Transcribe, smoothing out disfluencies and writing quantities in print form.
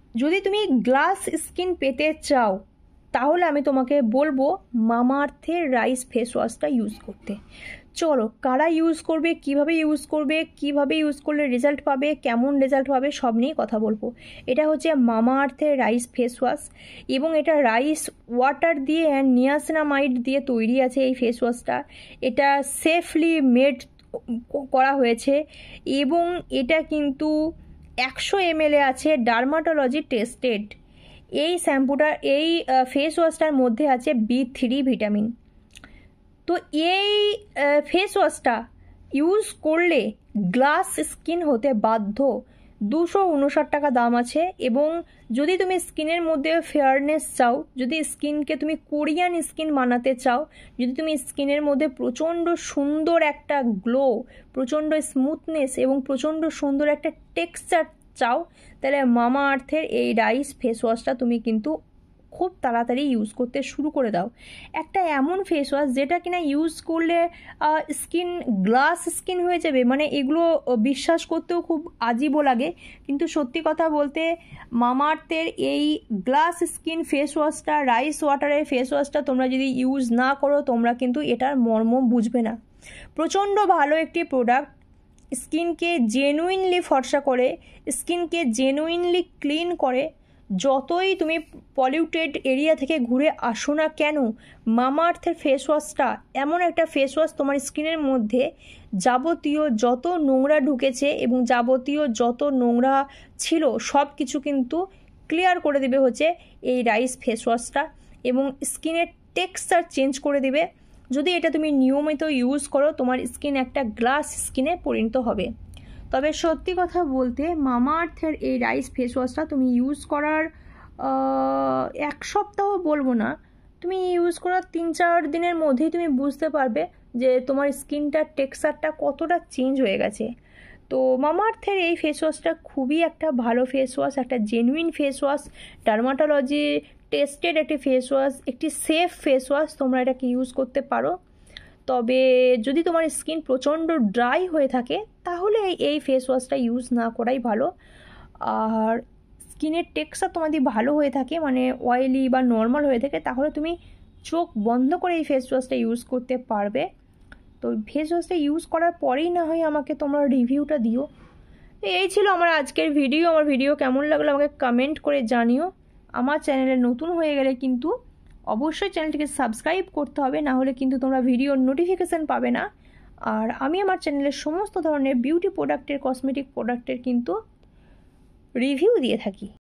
যদি তুমি glass skin পেতে চাও তাহলে আমি তোমাকে বলবো মামাআর্থের রাইস ফেস ওয়াশটা ইউজ করতে। চলো কারা ইউজ করবে, কিভাবে ইউজ করলে রেজাল্ট পাবে, কেমন রেজাল্ট পাবে সব নিয়ে কথা বলবো। এটা হচ্ছে মামাআর্থের রাইস ফেস ওয়াশ এবং এটা রাইস ওয়াটার দিয়ে অ্যান্ড নিয়াসিনামাইড দিয়ে তৈরি আছে এই ফেস ওয়াশটা। এটা সেফলি মেড করা হয়েছে এবং এটা কিন্তু 100 ml আছে, ডার্মাটোলজি টেস্টেড। এই শ্যাম্পুটা এই ফেস ওয়াশটার মধ্যে আছে B3 ভিটামিন। তো এই ফেস ওয়াশটা ইউজ করলে গ্লাস স্কিন হতে বাধ্য। 259 টাকা দাম আছে। এবং যদি তুমি স্কিনের মধ্যে ফেয়ারনেস চাও, যদি স্কিনকে তুমি কোরিয়ান স্কিন বানাতে চাও, যদি তুমি স্কিনের মধ্যে প্রচণ্ড সুন্দর একটা গ্লো, প্রচণ্ড স্মুথনেস এবং প্রচণ্ড সুন্দর একটা টেক্সচার চাও, তাহলে মামাআর্থের এই রাইস ফেস ওয়াশটা তুমি কিন্তু খুব তাড়াতাড়ি ইউজ করতে শুরু করে দাও। একটা এমন ফেস ওয়াশ যেটা কিনা ইউজ করলে স্কিন গ্লাস স্কিন হয়ে যাবে, মানে এগুলো বিশ্বাস করতেও খুব আজীবও লাগে। কিন্তু সত্যি কথা বলতে মামাআর্থের এই গ্লাস স্কিন ফেস ওয়াশটা, রাইস ওয়াটারের ফেস ওয়াশটা তোমরা যদি ইউজ না করো তোমরা কিন্তু এটার মর্ম বুঝবে না। প্রচণ্ড ভালো একটি প্রোডাক্ট, স্কিনকে জেনুইনলি ফর্সা করে, স্কিনকে জেনুইনলি ক্লিন করে। যতই তুমি পলিউটেড এরিয়া থেকে ঘুরে আসো না কেন, মামাআর্থের ফেস ওয়াশটা এমন একটা ফেস ওয়াশ তোমার স্কিনের মধ্যে যাবতীয় যত নোংরা ঢুকেছে এবং যাবতীয় যত নোংরা ছিল সব কিছু কিন্তু ক্লিয়ার করে দেবে হচ্ছে এই রাইস ফেস ওয়াশটা, এবং স্কিনের টেক্সচার চেঞ্জ করে দেবে। যদি এটা তুমি নিয়মিত ইউজ করো তোমার স্কিন একটা গ্লাস স্কিনে পরিণত হবে। তবে সত্যি কথা বলতে মামাআর্থের এই রাইস ফেস ওয়াশটা তুমি ইউজ করার 1 সপ্তাহ বলবো না, তুমি ইউজ করার 3-4 দিনের মধ্যেই তুমি বুঝতে পারবে যে তোমার স্কিনটার টেক্সচারটা কতটা চেঞ্জ হয়ে গেছে। তো মামাআর্থের এই ফেস ওয়াশটা খুবই একটা ভালো ফেস ওয়াশ, একটা genuine face wash, dermatology tested একটি ফেস ওয়াশ, একটি সেফ ফেস ওয়াশ। তোমরা এটাকে ইউজ করতে পারো। তবে যদি তোমার স্কিন প্রচণ্ড ড্রাই হয়ে থাকে তাহলে এই ফেস ওয়াশটা ইউজ না করাই ভালো। আর স্কিনের টেক্সচার তোমার যদি ভালো হয়ে থাকে, মানে অয়েলি বা নর্মাল হয়ে থাকে, তাহলে তুমি চোখ বন্ধ করে এই ফেস ওয়াশটা ইউজ করতে পারবে। তো ফেস ওয়াশটা ইউজ করার পরেই না হয় আমাকে তোমরা রিভিউটা দিও। এই ছিল আমার আজকের ভিডিও। আমার ভিডিও কেমন লাগলো আমাকে কমেন্ট করে জানিও। আমার চ্যানেলে নতুন হয়ে গেলে কিন্তু অবশ্যই চ্যানেলটিকে সাবস্ক্রাইব করতে হবে, না হলে কিন্তু তোমরা ভিডিওর নোটিফিকেশান পাবে না। আর আমি আমার চ্যানেলের সমস্ত ধরনের বিউটি প্রোডাক্টের, কসমেটিক প্রোডাক্টের কিন্তু রিভিউ দিয়ে থাকি।